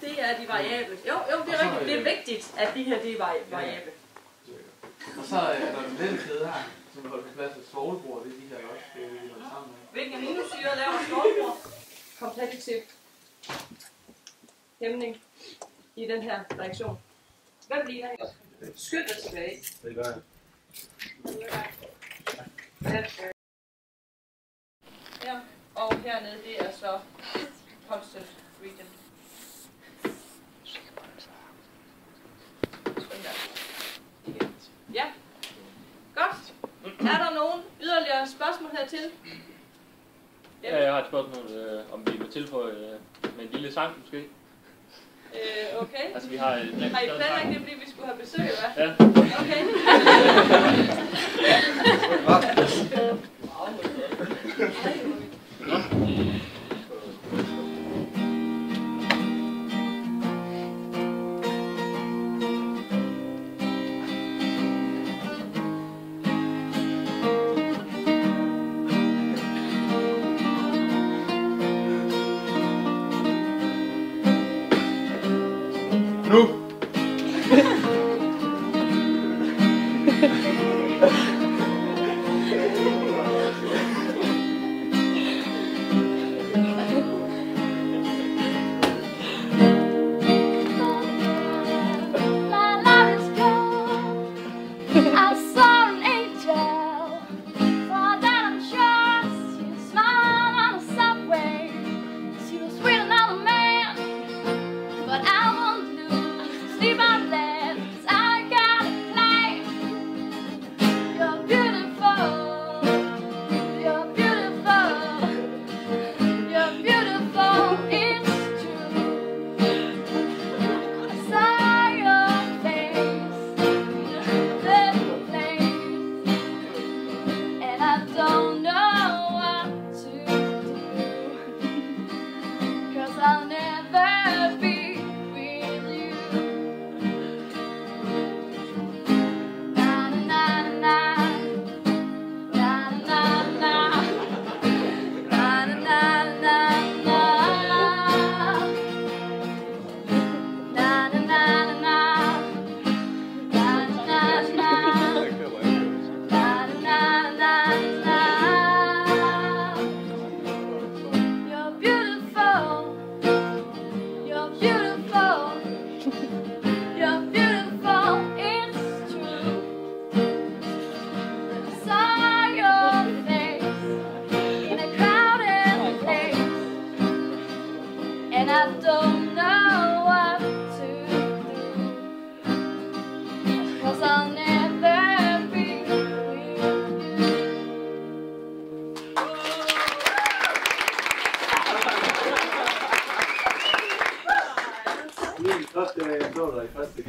Det er de variable. Jo, det er rigtigt. Det er vigtigt, at de her de er variable. Og så er der en lille kæde her, som vi holder på plads af svovlbord. Det er de her også, det er vi holder sammen med. Hvilken aminosyre laver svovlbord? Kompetitiv hæmning i den her reaktion. Hvad bliver det? Skynd dig tilbage. Det gør jeg. Ja, og hernede det er så constant region. Ja, godt. Er der nogen yderligere spørgsmål hertil? Ja, jeg har et spørgsmål, om vi må tilføje med en lille sang måske. Okay. Altså vi har I planlagt det, fordi vi skulle have besøg, hva'? Ja. Okay.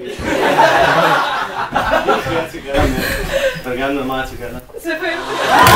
Vil du gerne med mig til Ghana? Selvfølgelig.